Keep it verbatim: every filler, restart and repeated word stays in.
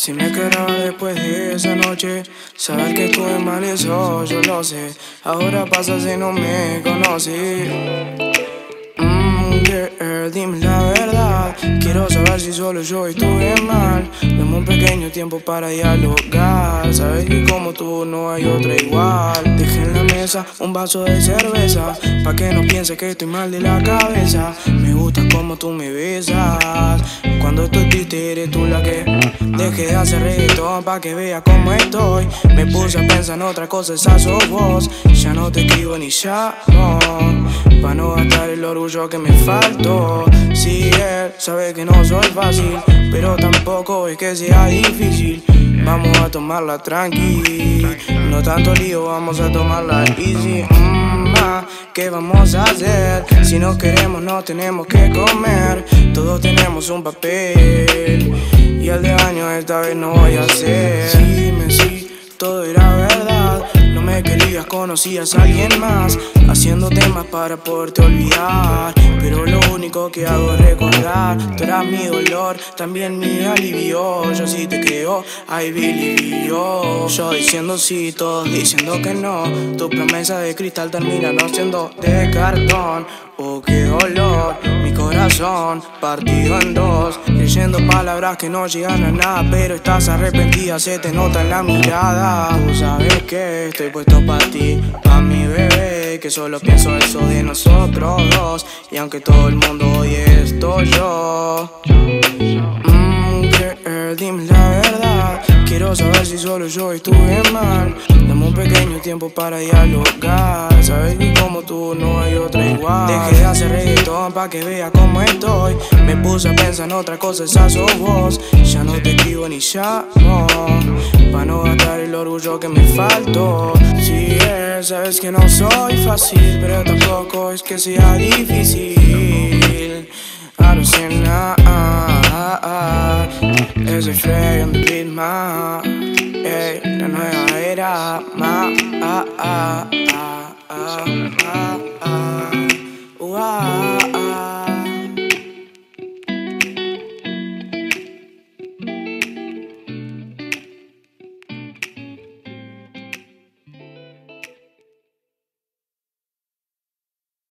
Si me quedaba después de esa noche, saber que estuve mal, eso yo lo sé. Ahora pasa si no me conocí. Mmm, girl, dime la verdad. Quiero saber si solo yo estuve mal. Dame un pequeño tiempo para dialogar. Sabes que como tú no hay otra igual. Dejé en la mesa un vaso de cerveza, pa' que no pienses que estoy mal de la cabeza. Me gusta como tú me besas. Cuando estoy triste eres tú la que dejé de hacer reggaetón pa' que veas cómo estoy. Me puse a pensar en otra cosa, esa sos vos. Ya no te escribo ni llamo, pa' no gastar el orgullo que me faltó. Si él sabe que no soy fácil, pero tampoco es que sea difícil. Vamos a tomarla tranqui, no tanto lío, vamos a tomarla easy. mm, ah, ¿Qué vamos a hacer? Si no queremos no tenemos que comer. Todos tenemos un papel y el de año esta vez no voy a hacer. Dime si todo era verdad, no me querías, conocías a alguien más, haciendo temas para poderte olvidar. Pero lo único que hago es recordar. Tú eras mi dolor, también mi alivio. Yo sí te creo, I believe yo. Yo diciendo sí, todos diciendo que no. Tu promesa de cristal termina no siendo de cartón. Oh, qué dolor, mi corazón partido en dos, creyendo palabras que no llegan a nada. Pero estás arrepentida, se te nota en la mirada. Tú sabes que estoy puesto pa' ti, pa' mi bebé, que solo pienso eso de nosotros dos. Y aunque todo el mundo oye esto, yo Mmm, girl, dime la verdad. Quiero saber si solo yo estuve mal. Dame un pequeño tiempo para dialogar. Sabes que como tú no hay otra igual. Dejé de hacer reggaetón pa' que veas cómo estoy. Me puse a pensar en otra cosa, esa sos vos. Ya no te escribo ni llamo, pa' no gastar el orgullo que me faltó. Si es, sabes que no soy fácil, pero tampoco es que sea difícil. Alucina, ese Frey on the beat, ma. Ey, la nueva era, ma. Ah, ah, ah, ah.